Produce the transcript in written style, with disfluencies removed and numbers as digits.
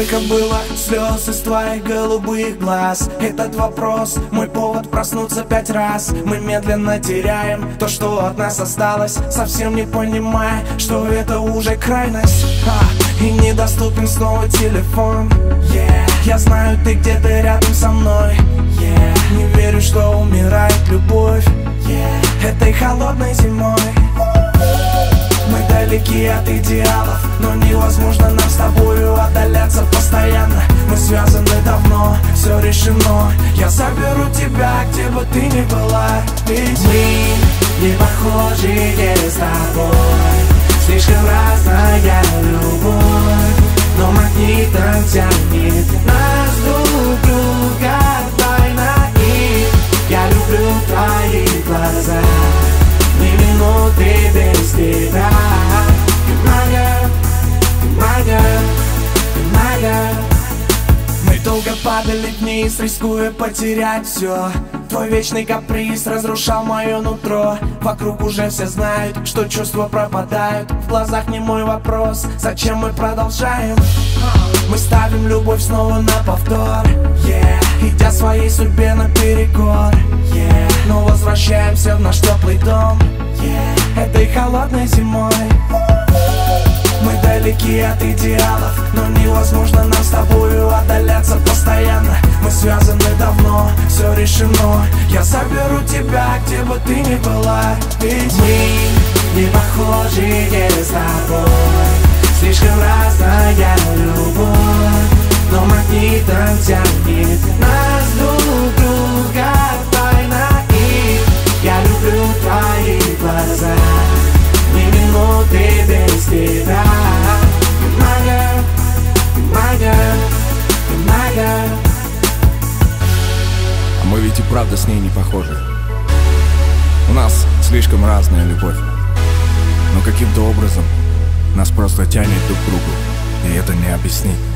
Сколько было слез из твоих голубых глаз. Этот вопрос мой повод проснуться 5 раз. Мы медленно теряем то, что от нас осталось, совсем не понимая, что это уже крайность. И недоступен снова телефон. Я знаю, ты где-то рядом со мной. Не верю, что умирает любовь этой холодной зимой. Мы далеки от идеалов, но невозможно нам с тобою отдаляться постоянно. Мы связаны давно, все решено. Я заберу тебя, где бы ты ни была. Ведь мы не похожи не с тобой. Слишком разная любовь, но магнитом тянет нас друг друга тайно. И я люблю твои глаза, ни минуты без тебя. Мы долго падали вниз, рискуя потерять все. Твой вечный каприз разрушал мое нутро. Вокруг уже все знают, что чувства пропадают. В глазах не мой вопрос, зачем мы продолжаем? Мы ставим любовь снова на повтор, идя своей судьбе наперекор. Но возвращаемся в наш теплый дом этой холодной зимой. Мы далеки от идеалов, но невозможно нам с тобою отдаляться постоянно. Мы связаны давно, все решено. Я заберу тебя, где бы ты ни была. Ведь мы не похожи не с тобой. Слишком разная любовь, но магнитом тянет нас друг друга тайно. И я люблю твои глаза, ни минуты без тебя. А мы ведь и правда с ней не похожи. У нас слишком разная любовь, но каким-то образом нас просто тянет друг к другу, и это не объяснить.